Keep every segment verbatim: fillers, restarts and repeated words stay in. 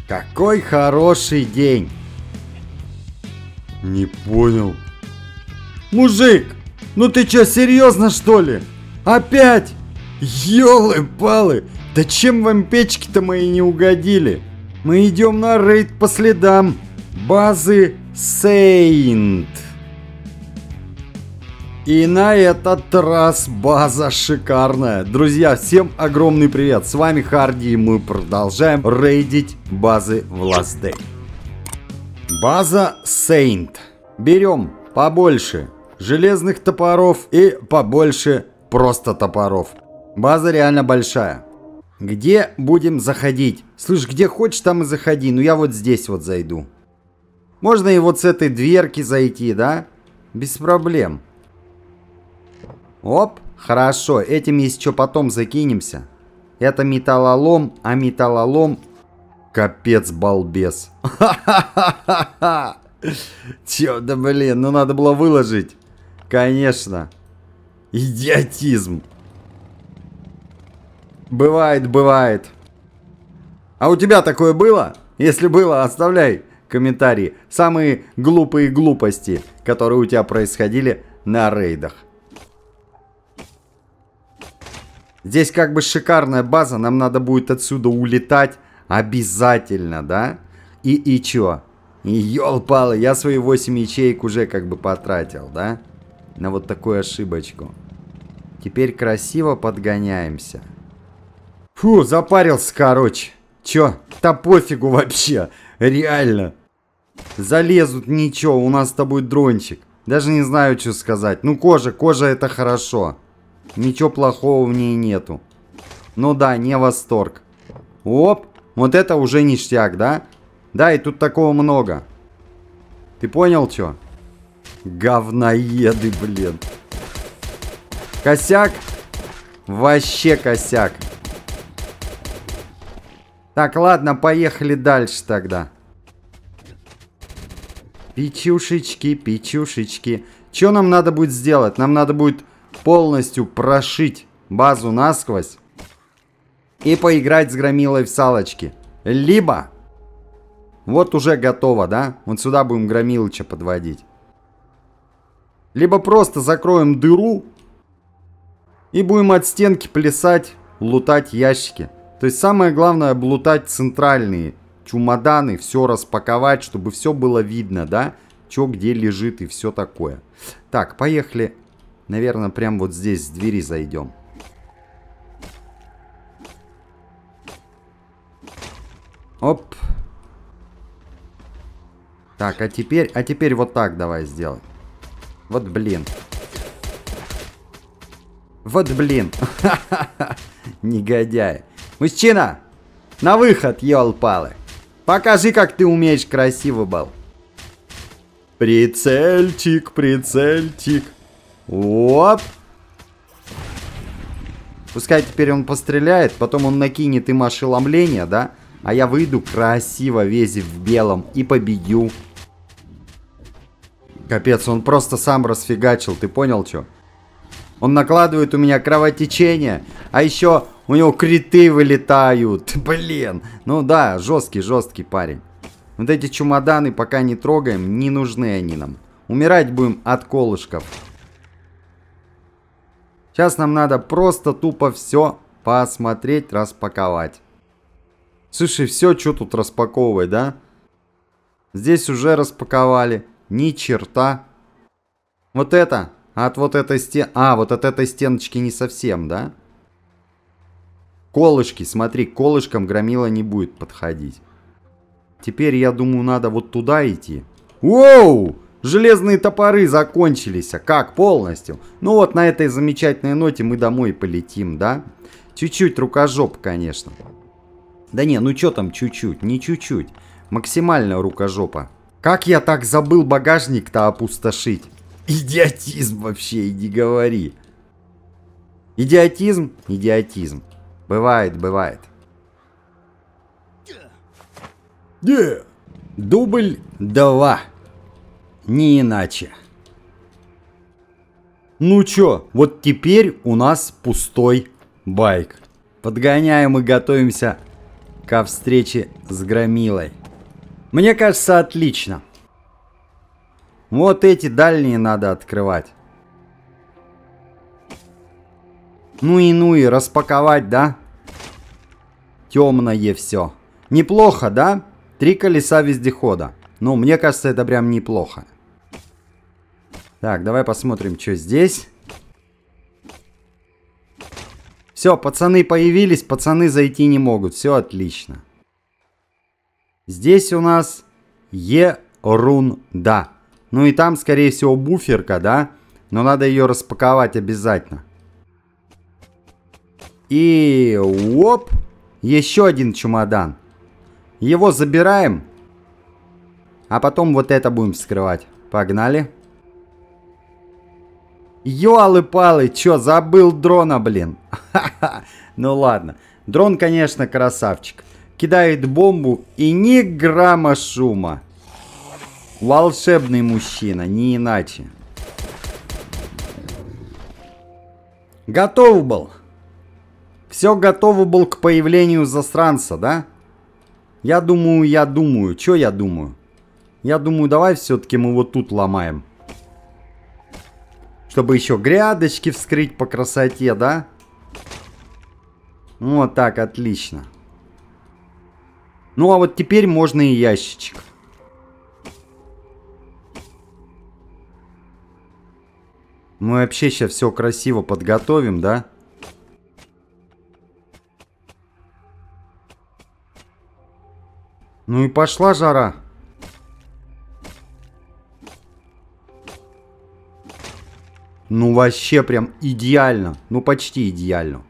Какой хороший день. Не понял. Мужик, ну ты чё, серьезно что ли? Опять? Ёлы-палы, да чем вам печки-то мои не угодили? Мы идем на рейд по следам базы Сейнт. И на этот раз база шикарная. Друзья, всем огромный привет. С вами Харди, и мы продолжаем рейдить базы в Last Day. База Сейнт. Берем побольше железных топоров и побольше просто топоров. База реально большая. Где будем заходить? Слышь, где хочешь, там и заходи. Ну я вот здесь вот зайду. Можно и вот с этой дверки зайти, да? Без проблем. Оп, хорошо. Этим, если что, потом закинемся. Это металлолом, а металлолом... Капец, балбес. Ха-ха-ха-ха-ха. Чё, да блин, ну надо было выложить. Конечно. Идиотизм. Бывает, бывает. А у тебя такое было? Если было, оставляй комментарии. Самые глупые глупости, которые у тебя происходили на рейдах. Здесь как бы шикарная база. Нам надо будет отсюда улетать. Обязательно, да? И, и чё? И ёл-палы, я свои восемь ячеек уже как бы потратил, да? На вот такую ошибочку. Теперь красиво подгоняемся. Фу, запарился, короче. Чё? Да пофигу вообще. Реально. Залезут, ничего, у нас с тобой дрончик. Даже не знаю, что сказать. Ну, кожа, кожа это хорошо. Ничего плохого в ней нету. Ну да, не восторг. Оп, вот это уже ништяк, да? Да, и тут такого много. Ты понял, что? Говноеды, блин. Косяк? Вообще косяк. Так, ладно, поехали дальше тогда. Печушечки, печушечки. Что нам надо будет сделать? Нам надо будет полностью прошить базу насквозь и поиграть с громилой в салочки. Либо вот уже готово, да? Вот сюда будем громилыча подводить. Либо просто закроем дыру и будем от стенки плясать, лутать ящики. То есть самое главное облутать центральные чемоданы, все распаковать, чтобы все было видно, да? Что где лежит и все такое. Так, поехали. Наверное, прям вот здесь с двери зайдем. Оп. Так, а теперь, а теперь вот так давай сделаем. Вот блин. Вот блин. Негодяй. Мужчина, на выход, ёл-палы. Покажи, как ты умеешь красиво был. Прицельчик, прицельчик. Оп. Пускай теперь он постреляет, потом он накинет им ошеломление, да? А я выйду красиво весь в белом и победю. Капец, он просто сам расфигачил, ты понял, что? Он накладывает у меня кровотечение, а еще у него криты вылетают. Блин, ну да, жесткий, жесткий парень. Вот эти чемоданы пока не трогаем, не нужны они нам. Умирать будем от колышков. Сейчас нам надо просто тупо все посмотреть, распаковать. Слушай, все, что тут распаковывать, да? Здесь уже распаковали. Ни черта. Вот это. От вот этой стен... А, вот от этой стеночки не совсем, да? Колышки, смотри, к колышкам громила не будет подходить. Теперь, я думаю, надо вот туда идти. Воу! Железные топоры закончились. А как? Полностью? Ну вот на этой замечательной ноте мы домой полетим, да? Чуть-чуть рукожоп, конечно. Да не, ну что там чуть-чуть? Не чуть-чуть. Максимально рукожопа. Как я так забыл багажник-то опустошить? Идиотизм вообще, и не говори. Идиотизм? Идиотизм. Бывает, бывает. Yeah. Дубль два. Не иначе. Ну чё, вот теперь у нас пустой байк. Подгоняем и готовимся ко встрече с громилой. Мне кажется, отлично. Вот эти дальние надо открывать. Ну и ну и распаковать, да? Темное все. Неплохо, да? Три колеса вездехода. Ну, мне кажется, это прям неплохо. Так, давай посмотрим, что здесь. Все, пацаны появились, пацаны зайти не могут. Все отлично. Здесь у нас ерунда. Ну и там, скорее всего, буферка, да? Но надо ее распаковать обязательно. И оп, еще один чемодан. Его забираем. А потом вот это будем вскрывать. Погнали. Ёлы-палы, чё, забыл дрона, блин. Ну ладно. Дрон, конечно, красавчик. Кидает бомбу и ни грамма шума. Волшебный мужчина, не иначе. Готов был. Все готово был к появлению засранца, да? Я думаю, я думаю. Чё я думаю? Я думаю, давай все-таки мы вот тут ломаем. Чтобы еще грядочки вскрыть по красоте, да? Вот так, отлично. Ну, а вот теперь можно и ящичек. Мы вообще сейчас все красиво подготовим, да? Ну и пошла жара. Ну вообще прям идеально. Ну почти идеально.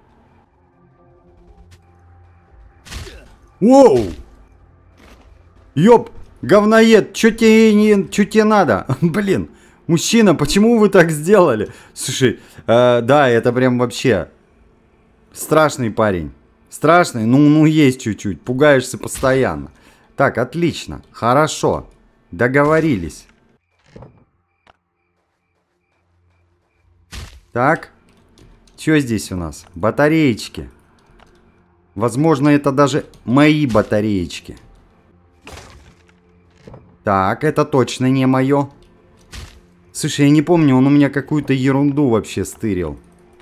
Воу! Ёп, говноед, чё тебе, не, чё тебе надо? Блин, мужчина, почему вы так сделали? Слушай, э, да, это прям вообще страшный парень. Страшный, ну, ну есть чуть-чуть, пугаешься постоянно. Так, отлично, хорошо, договорились. Так, что здесь у нас? Батареечки. Возможно, это даже мои батареечки. Так, это точно не мое. Слушай, я не помню, он у меня какую-то ерунду вообще стырил.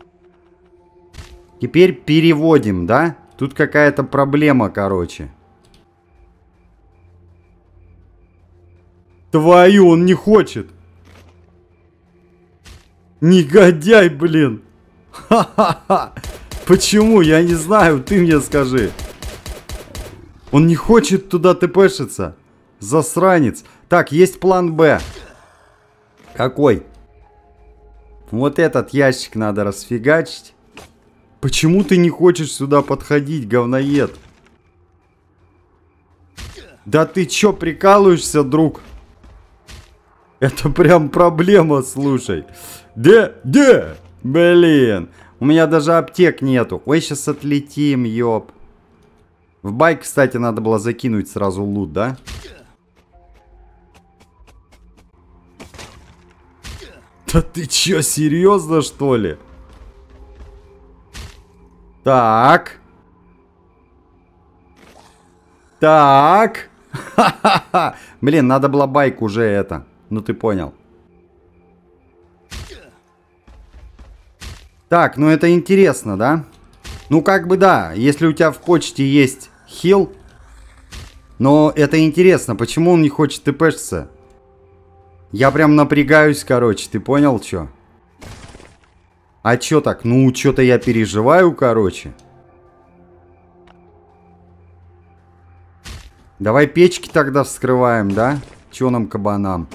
Теперь переводим, да? Тут какая-то проблема, короче. Твою, он не хочет. Негодяй, блин. Ха-ха-ха. Почему? Я не знаю, ты мне скажи. Он не хочет туда тпшиться. Засранец. Так, есть план Б. Какой? Вот этот ящик надо расфигачить. Почему ты не хочешь сюда подходить, говноед? Да ты чё, прикалываешься, друг? Это прям проблема, слушай. Де, де? Блин. У меня даже аптек нету. Ой, сейчас отлетим, ёп. В байк, кстати, надо было закинуть сразу лут, да? Да ты чё, серьезно, что ли? Так. Так. Ха-ха-ха. Блин, надо было байк уже это. Ну ты понял. Так, ну это интересно, да? Ну как бы да, если у тебя в почте есть хил. Но это интересно, почему он не хочет тпшиться? Я прям напрягаюсь, короче, ты понял, чё? А чё так? Ну, чё-то я переживаю, короче. Давай печки тогда вскрываем, да? Чё нам, кабанам?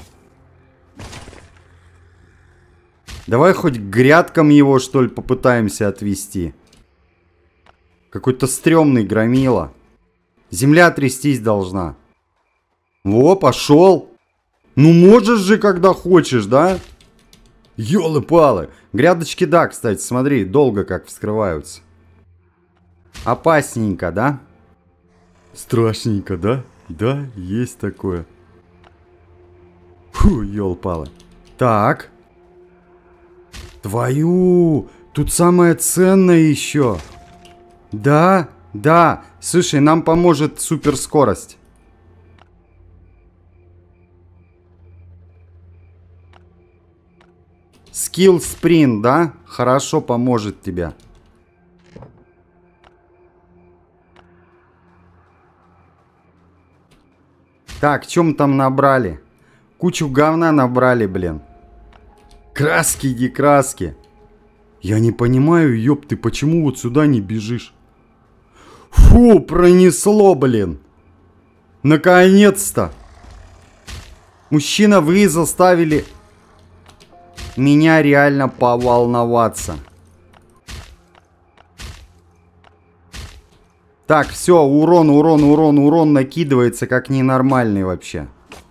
Давай хоть к грядкам его, что ли, попытаемся отвести. Какой-то стрёмный громила. Земля трястись должна. Во, пошел. Ну можешь же, когда хочешь, да? Ёлы-палы. Грядочки, да, кстати, смотри, долго как вскрываются. Опасненько, да? Страшненько, да? Да, есть такое. Фу, ёлы-палы. Так. Твою, тут самое ценное еще. Да? Да, слушай, нам поможет суперскорость. Скилл спринт, да? Хорошо поможет тебе. Так, чем там набрали? Кучу говна набрали, блин. Краски, иди краски. Я не понимаю, ёб, ты почему вот сюда не бежишь? Фу, пронесло, блин. Наконец-то. Мужчина, вы заставили меня реально поволноваться. Так, все, урон, урон, урон, урон накидывается как ненормальный вообще.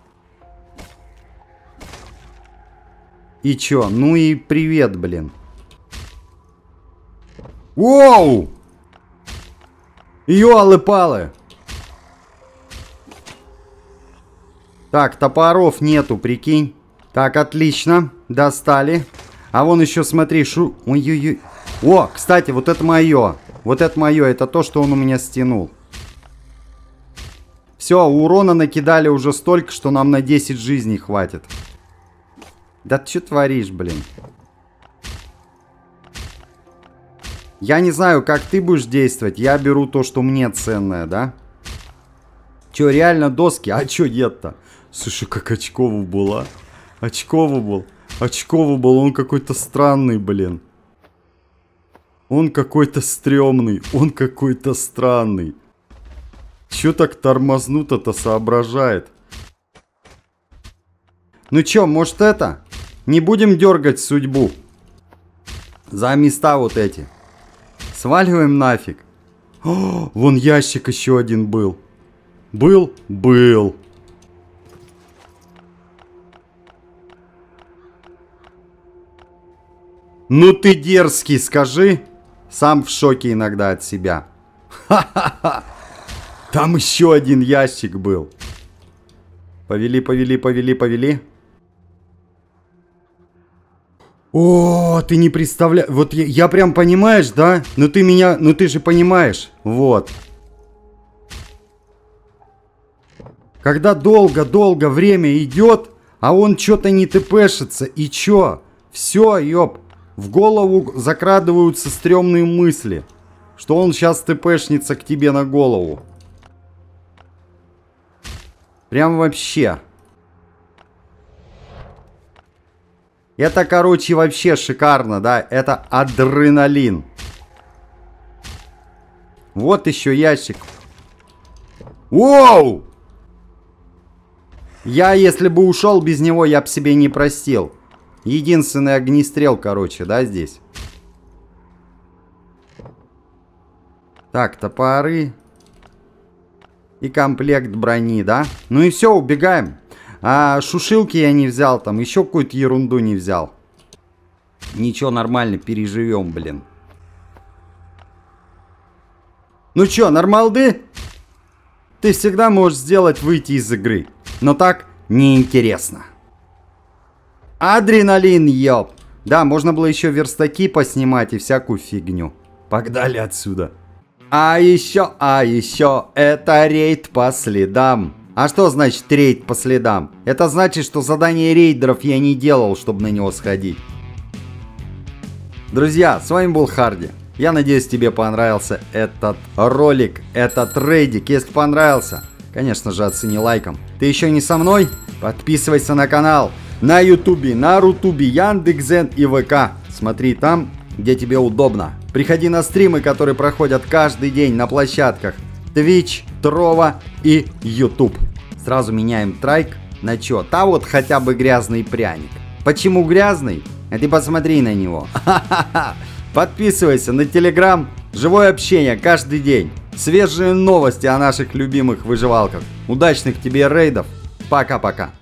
И чё? Ну и привет, блин. Воу! Ёлы-палы! Так, топоров нету, прикинь. Так, отлично. Достали. А вон еще, смотри, шу... Ой-ой-ой. О, кстати, вот это мое. Вот это мое. Это то, что он у меня стянул. Все, урона накидали уже столько, что нам на десять жизней хватит. Да ты что творишь, блин? Я не знаю, как ты будешь действовать. Я беру то, что мне ценное, да? Че, реально доски? А че нет-то? Слушай, как очково было. Очково был. Очково был. Он какой-то странный, блин. Он какой-то стрёмный. Он какой-то странный. Чё так тормознуто-то соображает? Ну чё, может это? Не будем дергать судьбу. За места вот эти. Сваливаем нафиг. О, вон ящик еще один был. Был? Был. Ну ты дерзкий, скажи. Сам в шоке иногда от себя. Ха-ха-ха. Там еще один ящик был. Повели, повели, повели, повели. О, ты не представляешь. Вот я, я прям понимаешь, да? Ну ты меня, ну ты же понимаешь. Вот. Когда долго-долго время идет, а он что-то не тпшится. И чё? Все, ёп. В голову закрадываются стрёмные мысли. Что он сейчас тпшнется к тебе на голову. Прям вообще. Это, короче, вообще шикарно, да? Это адреналин. Вот еще ящик. Воу! Я, если бы ушел без него, я бы себе не простил. Единственный огнестрел, короче, да, здесь? Так, топоры. И комплект брони, да? Ну и все, убегаем. А шушилки я не взял, там еще какую-то ерунду не взял. Ничего, нормально, переживем, блин. Ну чё, нормалды? Ты всегда можешь сделать выйти из игры. Но так неинтересно. Адреналин, ёп. Да, можно было еще верстаки поснимать и всякую фигню. Погнали отсюда. А еще, а еще, это рейд по следам. А что значит рейд по следам? Это значит, что задание рейдеров я не делал, чтобы на него сходить. Друзья, с вами был Харди. Я надеюсь, тебе понравился этот ролик, этот рейдик. Если понравился, конечно же, оцени лайком. Ты еще не со мной? Подписывайся на канал. На ютубе, на рутубе, Яндекс.Зен и ВК. Смотри там, где тебе удобно. Приходи на стримы, которые проходят каждый день на площадках Twitch, Trovo и YouTube. Сразу меняем трайк на чё? Та вот хотя бы грязный пряник. Почему грязный? А ты посмотри на него. Подписывайся на Telegram. Живое общение каждый день. Свежие новости о наших любимых выживалках. Удачных тебе рейдов. Пока-пока.